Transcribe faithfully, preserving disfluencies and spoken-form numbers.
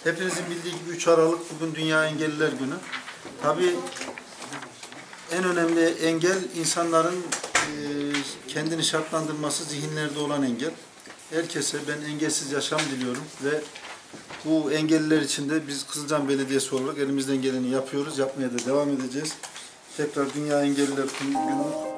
Hepinizin bildiği gibi üç Aralık bugün Dünya Engelliler Günü. Tabii en önemli engel insanların e, kendini şartlandırması, zihinlerde olan engel. Herkese ben engelsiz yaşam diliyorum ve bu engelliler için de biz Kızılcam Belediyesi olarak elimizden geleni yapıyoruz, yapmaya da devam edeceğiz. Tekrar Dünya Engelliler Günü